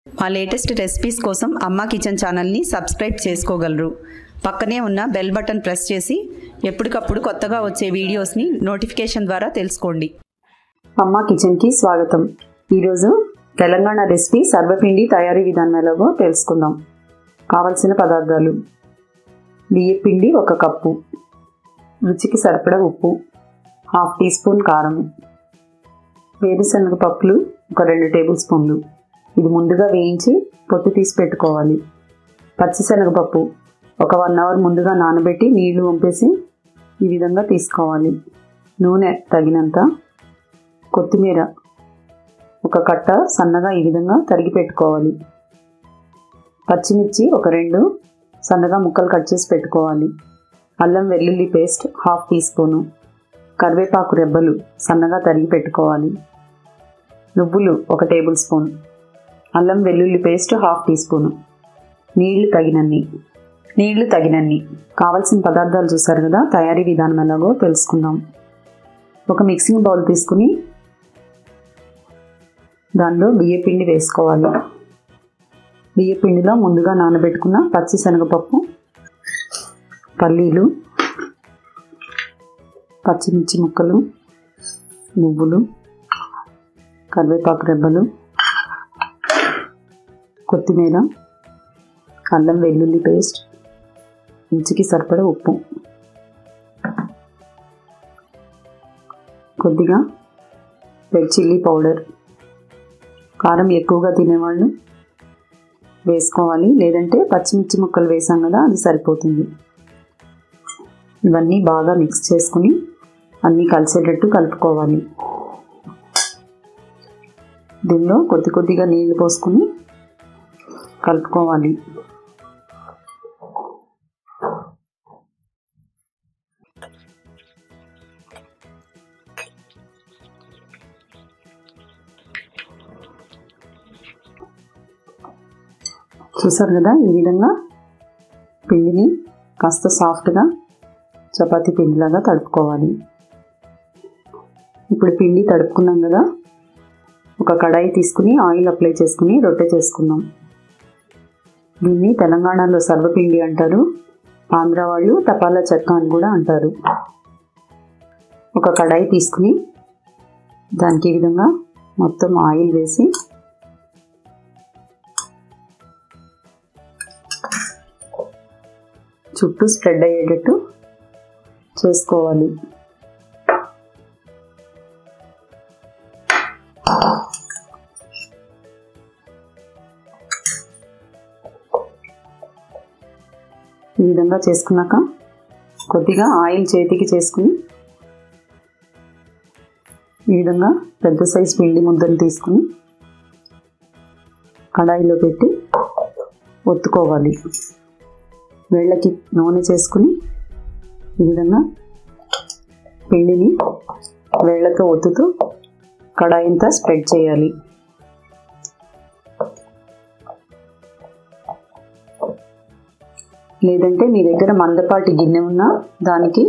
మా latest recipes కోసం అమ్మ కిచెన్ ఛానల్ని సబ్స్క్రైబ్ చేసుకోగలరు. పక్కనే ఉన్న బెల్ బటన్ ప్రెస్ చేసి ఎప్పటికప్పుడు కొత్తగా వచ్చే వీడియోస్ని నోటిఫికేషన్ ద్వారా తెలుసుకోండి. అమ్మ కిచెన్కి స్వాగతం. ఈరోజు తెలంగాణ రెసిపీ సర్వపిండి తయారీ విధానం ఎలాగో తెలుసుకుందాం. కావలసిన పదార్థాలు: బియ్యం పిండి 1 కప్పు, రుచికి సరిపడా ఉప్పు, 1/2 టీ స్పూన్ కారం, వేరుశనగ పప్పులు 2 టేబుల్ స్పూన్లు, ఇది ముందుగా వేయించి పొట్టు తీసి పెట్టుకోవాలి. పచ్చిశనగపప్పు 1 అవర్ ముందుగా నానబెట్టి నీళ్లు వంపేసి ఈ విధంగా తీసుకోవాలి. నూనె తగినంత, కొత్తిమీర 1 కట్ట సన్నగా ఈ విధంగా తరిగి పెట్టుకోవాలి. పచ్చిమిర్చి 2 సన్నగా ముక్కలు కట్ చేసి పెట్టుకోవాలి. అల్లం వెల్లుల్లి పేస్ట్ 1/2 టీ స్పూను, కరివేపాకు రెబ్బలు సన్నగా తరిగి పెట్టుకోవాలి. నువ్వులు 1 టేబుల్ స్పూన్, అల్లం వెల్లుల్లి పేస్ట్ 1/2 టీ స్పూను, నీళ్లు తగినన్ని. కావలసిన పదార్థాలు చూసారు కదా, తయారీ విధానం ఎలాగో తెలుసుకుందాం. ఒక మిక్సింగ్ బౌల్ తీసుకుని దానిలో బియ్యం పిండి వేసుకోవాలి. బియ్యం పిండిలో ముందుగా నానబెట్టుకున్న పచ్చిశనగపప్పు, పల్లీలు, పచ్చిమిర్చి ముక్కలు, నువ్వులు, కరివేపాకు రెబ్బలు, కొత్తిమీర, అల్లం వెల్లుల్లి పేస్ట్, రుచికి సరిపడా ఉప్పు, కొద్దిగా రెడ్ చిల్లీ పౌడర్. కారం ఎక్కువగా తినేవాళ్ళు వేసుకోవాలి, లేదంటే పచ్చిమిర్చి ముక్కలు వేసాం కదా అది సరిపోతుంది. ఇవన్నీ బాగా మిక్స్ చేసుకుని అన్నీ కలిసేటట్టు కలుపుకోవాలి. దీనిలో కొద్దిగా నీళ్లు పోసుకొని కలుపుకోవాలి. చూసారు కదా, ఈ విధంగా పిండిని కాస్త సాఫ్ట్గా చపాతీ పిండిలాగా తడుపుకోవాలి. ఇప్పుడు పిండి తడుపుకున్నాం కదా, ఒక కడాయి తీసుకుని ఆయిల్ అప్లై చేసుకుని రొట్టె చేసుకుందాం. దీన్ని తెలంగాణలో సర్వపిండి అంటారు, ఆంధ్ర వాళ్ళు తపాలా చెక్క అని కూడా అంటారు. ఒక కడాయి తీసుకుని దానికి ఈ విధంగా మొత్తం ఆయిల్ వేసి చుట్టూ స్ప్రెడ్ అయ్యేటట్టు చేసుకోవాలి. ఈ విధంగా చేసుకున్నాక కొద్దిగా ఆయిల్ చేతికి చేసుకుని ఈ విధంగా పెద్ద సైజు పిండి ముద్దలు తీసుకుని కడాయిలో పెట్టి ఒత్తుకోవాలి. వేళ్ళకి నూనె చేసుకుని ఈ విధంగా పిండిని వేళ్ళతో ఒత్తుతూ కడాయి అంతా స్ప్రెడ్ చేయాలి. లేదంటే మీ దగ్గర మందపాటి గిన్నె ఉన్నా దానికి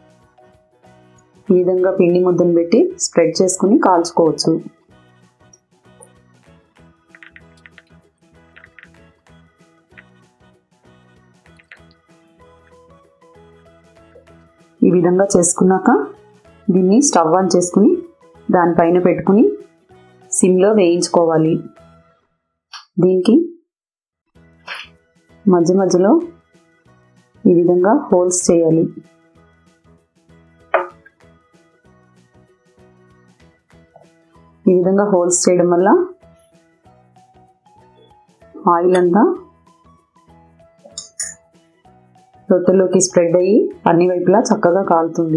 ఈ విధంగా పిండి ముద్దను పెట్టి స్ప్రెడ్ చేసుకుని కాల్చుకోవచ్చు. ఈ విధంగా చేసుకున్నాక దీన్ని స్టవ్ ఆన్ చేసుకుని దానిపైన పెట్టుకుని సిమ్లో వేయించుకోవాలి. దీనికి మధ్యలో ఈ విధంగా హోల్స్ చేయాలి. ఈ విధంగా హోల్స్ చేయడం వల్ల ఆయిల్ అంతా రొట్టెలోకి స్ప్రెడ్ అయ్యి అన్ని వైపులా చక్కగా కాలుతుంది.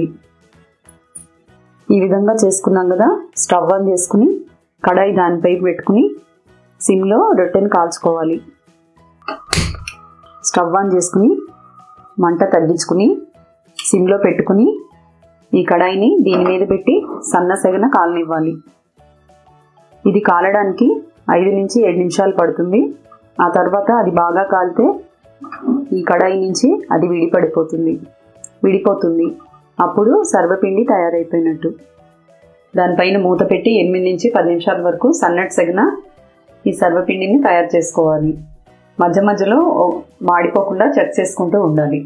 ఈ విధంగా చేసుకున్నాం కదా, స్టవ్ ఆన్ చేసుకుని కడాయి దానిపై పెట్టుకుని సిమ్లో రొట్టెని కాల్చుకోవాలి. స్టవ్ ఆన్ చేసుకుని మంట తగ్గించుకుని సిమ్లో పెట్టుకుని ఈ కడాయిని దీని మీద పెట్టి సన్నసెగన కాలనివ్వాలి. ఇది కాలడానికి 5 నుంచి 7 నిమిషాలు పడుతుంది. ఆ తర్వాత అది బాగా కాలితే ఈ కడాయి నుంచి అది విడిపోతుంది. అప్పుడు సర్వపిండి తయారైపోయినట్టు. దానిపైన మూత పెట్టి 8 నుంచి 10 నిమిషాల వరకు సన్నటి సెగన ఈ సర్వపిండిని తయారు చేసుకోవాలి. మధ్య మధ్యలో మాడిపోకుండా చెక్ చేసుకుంటూ ఉండాలి.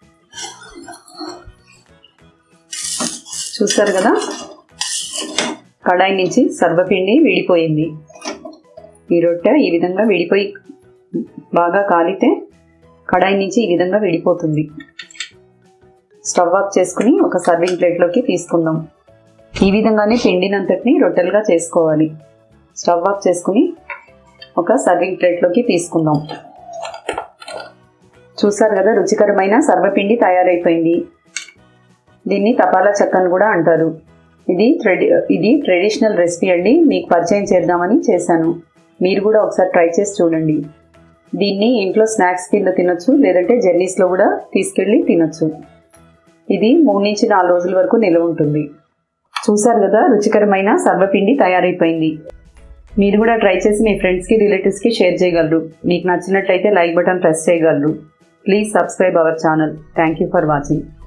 చూస్తారు కదా, కడాయి నుంచి సర్వపిండి విడిపోయింది. ఈ రొట్టె ఈ విధంగా విడిపోయి బాగా కాలితే కడాయి నుంచి ఈ విధంగా విడిపోతుంది. స్టవ్ ఆఫ్ చేసుకుని ఒక సర్వింగ్ ప్లేట్లోకి తీసుకుందాం. ఈ విధంగానే పిండినంతటిని రొట్టెలుగా చేసుకోవాలి. స్టవ్ ఆఫ్ చేసుకుని ఒక సర్వింగ్ ప్లేట్లోకి తీసుకుందాం. చూసారు కదా, రుచికరమైన సర్వపిండి తయారైపోయింది. దీన్ని తపాలా చెక్క అని కూడా అంటారు. ఇది ట్రెడిషనల్ రెసిపీ అండి. మీకు పరిచయం చేద్దామని చేశాను. మీరు కూడా ఒకసారి ట్రై చేసి చూడండి. దీన్ని ఇంట్లో స్నాక్స్ కింద తినొచ్చు, లేదంటే జర్నీస్లో కూడా తీసుకెళ్ళి తినొచ్చు. ఇది 3 నుంచి 4 రోజుల వరకు నిల్వ ఉంటుంది. చూసారు కదా, రుచికరమైన సర్వపిండి తయారైపోయింది. మీరు కూడా ట్రై చేసి మీ ఫ్రెండ్స్కి, రిలేటివ్స్కి షేర్ చేయగలరు. మీకు నచ్చినట్లయితే లైక్ బటన్ ప్రెస్ చేయగలరు. Please subscribe our channel. Thank you for watching.